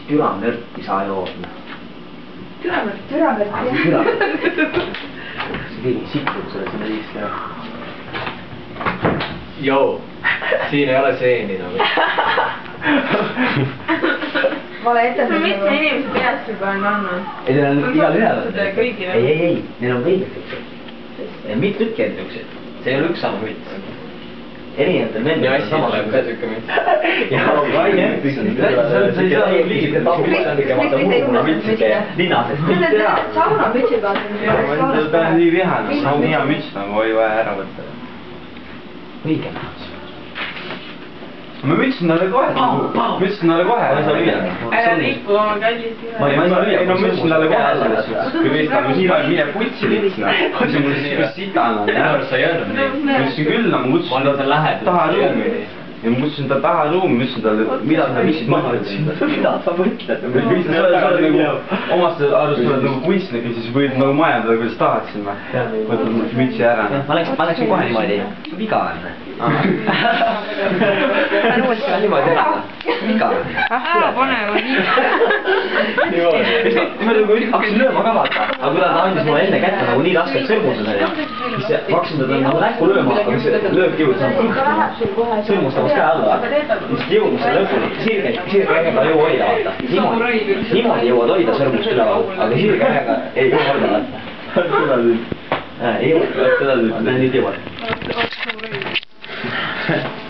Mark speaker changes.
Speaker 1: türamörti saa joodma.
Speaker 2: Türamörti,
Speaker 1: jah. See keegi sikkub sulle sinna liiski ära.
Speaker 3: Joo, siin ei ole seeni nagu.
Speaker 2: Ma olen ette
Speaker 4: see mitme inimese peas juba on olnud.
Speaker 1: Ei, neil on igal ühel.
Speaker 4: Ei,
Speaker 1: neil on kõik niisugused. Mitte ükki on niisugused. See ei ole üks sama müts. Erinevatel nendel on sama
Speaker 3: siuke müts.
Speaker 1: Jaa, see ei saa liigid tabu. See on kõige vaata muuna mütsike linnasest.
Speaker 2: Saunamütsi kaasa.
Speaker 5: Ta on nii vihane, hea müts nagu oli vaja ära võtta.
Speaker 1: Õige müts.
Speaker 5: Ma mütsin talle kohe.
Speaker 4: Ära riiku oma kallis ühe.
Speaker 5: Ma mütsin talle kohe selles suhtes. Kui Krista, ma siin olen mine putsi liitsina. See mul siis sitana.
Speaker 3: Sa ei öelnud nii.
Speaker 5: Mütsin küll, ma kutsusin ta taha ruumi. Ja ma kutsusin ta taha ruumi, mütsin talle, mida sa viisid maha ütlesin.
Speaker 1: Mida sa mõtled?
Speaker 5: Sa oled nagu omast arust oled nagu kunstnik ja siis võid nagu majandada, kuidas tahad siin. Võtad mütsi ära.
Speaker 1: Ma läksin kohe niimoodi. Viga on. Niimoodi elada. Viga on.
Speaker 4: Pane või nii.
Speaker 1: Ma hakkasin lööma ka vaata. Aga kuna ta andis mulle enne kätte nagu nii raskelt sõrmusele, siis hakkasin teda nagu näkku lööma, aga see lööb jõud saama. Sõrmustamas käe alla. Siis jõudnud selle lõpuni. Sirge käega ei jõua hoida vaata. Niimoodi jõuad hoida sõrmust üleval, aga sirge käega ei jõua hoida vaata. Ei jõua. Nüüd jõuad.